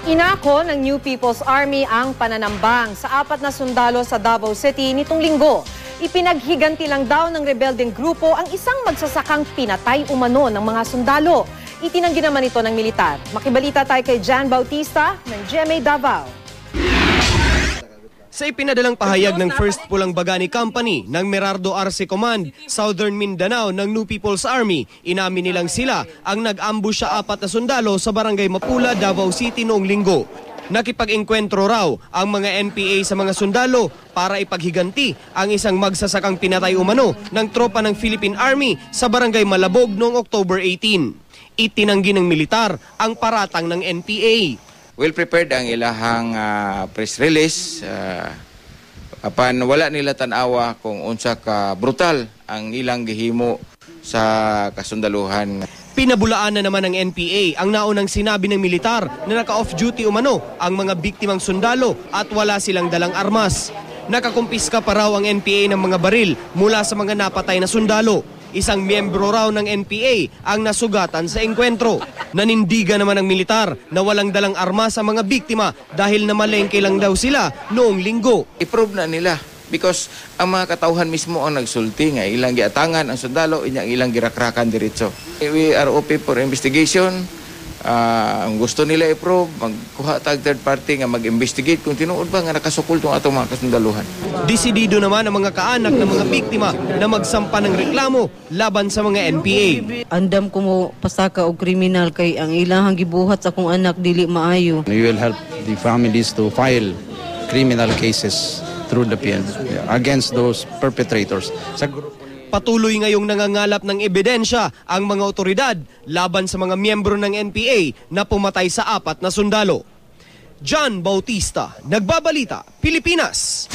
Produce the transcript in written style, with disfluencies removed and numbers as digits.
Inako ng New People's Army ang pananambang sa 4 na sundalo sa Davao City nitong linggo. Ipinaghiganti lang daw ng rebeldeng grupo ang isang magsasakang pinatay umano ng mga sundalo. Itinanggi naman ito ng militar. Makibalita tayo kay Jan Bautista ng GMA Davao. Sa ipinadalang pahayag ng 1st Pulang Bagani Company ng Merardo Arce Command, Southern Mindanao ng New People's Army, inamin nilang sila ang nag-ambush sa 4 na sundalo sa Barangay Mapula, Davao City noong linggo. Nakipag-engkwentro raw ang mga NPA sa mga sundalo para ipaghiganti ang isang magsasakang pinatay umano ng tropa ng Philippine Army sa Barangay Malabog noong October 18. Itinanggi ng militar ang paratang ng NPA. Well prepared ang ilahang press release. Apan wala nila tanawa kung unsa ka brutal ang ilang gihimo sa kasundaluhan. Pinabulaan na naman ng NPA ang naunang sinabi ng militar na naka-off duty umano ang mga biktimang sundalo at wala silang dalang armas. Nakakumpiska pa raw ang NPA ng mga baril mula sa mga napatay na sundalo. Isang miyembro raw ng NPA ang nasugatan sa engkwentro. Nanindigan naman ng militar na walang dalang armas sa mga biktima dahil namalengke lang daw sila noong linggo. I-prove na nila because ang mga katauhan mismo ang nagsulti nga ilang giatangan ang sundalo, ilang girakrakan diretso. We are open for investigation. Ang gusto nila i-prove, magkuha tag third party nga mag-investigate kung tinuod ba nga nakasukol itong atong mga kasundaluhan. Desidido naman ang mga kaanak ng mga biktima na magsampa ng reklamo laban sa mga NPA. Andam ko mo pasaka og kriminal kay ang ilang gibuhat sa akong anak dili maayo. We will help the families to file criminal cases through the PNP against those perpetrators. Patuloy ngayong nangangalap ng ebidensya ang mga otoridad laban sa mga miyembro ng NPA na pumatay sa 4 na sundalo. Jan Bautista, Nagbabalita, Pilipinas.